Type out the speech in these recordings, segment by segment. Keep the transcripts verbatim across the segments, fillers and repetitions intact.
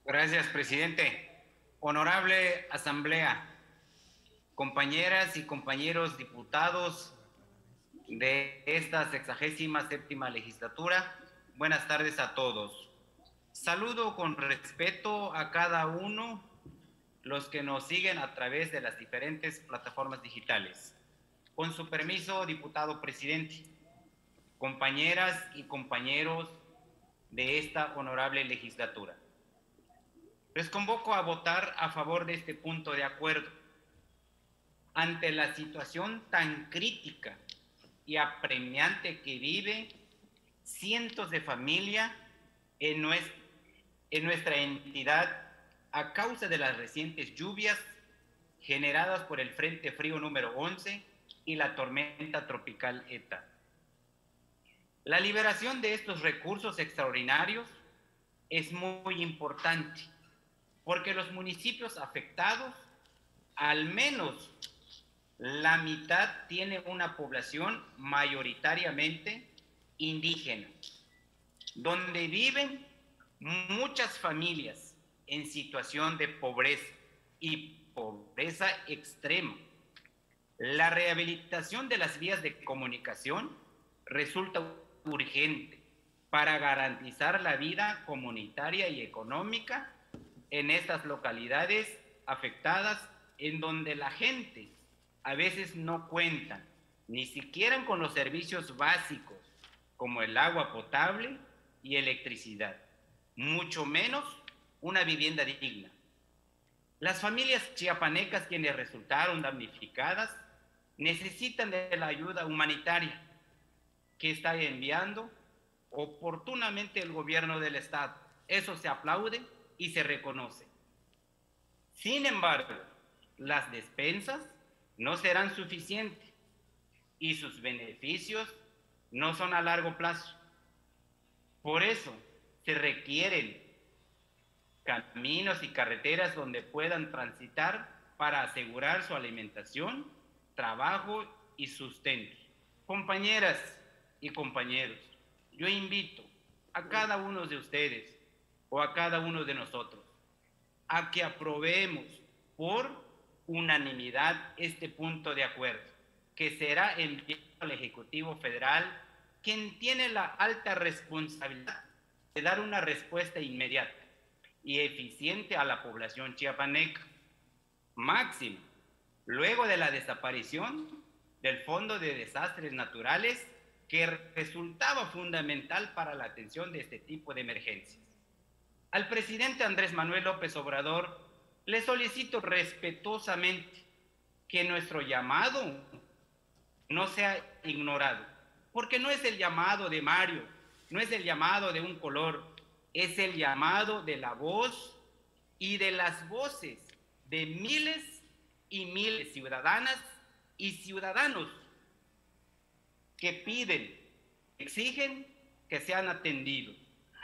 Gracias, presidente. Honorable Asamblea, compañeras y compañeros diputados de esta sexagésima séptima legislatura, buenas tardes a todos. Saludo con respeto a cada uno los que nos siguen a través de las diferentes plataformas digitales. Con su permiso, diputado presidente, compañeras y compañeros de esta honorable legislatura. Les convoco a votar a favor de este punto de acuerdo. Ante la situación tan crítica y apremiante que vive cientos de familias en nuestra, en nuestra entidad a causa de las recientes lluvias generadas por el Frente Frío número once y la tormenta tropical ETA. La liberación de estos recursos extraordinarios es muy importante, porque los municipios afectados, al menos la mitad, tiene una población mayoritariamente indígena, donde viven muchas familias en situación de pobreza y pobreza extrema. La rehabilitación de las vías de comunicación resulta urgente para garantizar la vida comunitaria y económica en estas localidades afectadas, en donde la gente a veces no cuenta ni siquiera con los servicios básicos como el agua potable y electricidad, mucho menos una vivienda digna. Las familias chiapanecas quienes resultaron damnificadas necesitan de la ayuda humanitaria que está enviando oportunamente el gobierno del Estado. Eso se aplaude y se reconoce. Sin embargo, las despensas no serán suficientes y sus beneficios no son a largo plazo. Por eso se requieren caminos y carreteras donde puedan transitar para asegurar su alimentación, trabajo y sustento. Compañeras y compañeros, yo invito a cada uno de ustedes o a cada uno de nosotros a que aprobemos por unanimidad este punto de acuerdo, que será enviado al Ejecutivo Federal, quien tiene la alta responsabilidad de dar una respuesta inmediata y eficiente a la población chiapaneca, máximo luego de la desaparición del Fondo de Desastres Naturales, que resultaba fundamental para la atención de este tipo de emergencias. Al presidente Andrés Manuel López Obrador le solicito respetuosamente que nuestro llamado no sea ignorado, porque no es el llamado de Mario, no es el llamado de un color, es el llamado de la voz y de las voces de miles y miles de ciudadanas y ciudadanos que piden, exigen que sean atendidos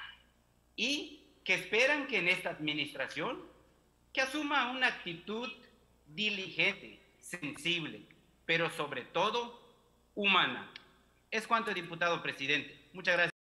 y que esperan que en esta administración que asuma una actitud diligente, sensible, pero sobre todo humana. Es cuanto, diputado presidente. Muchas gracias.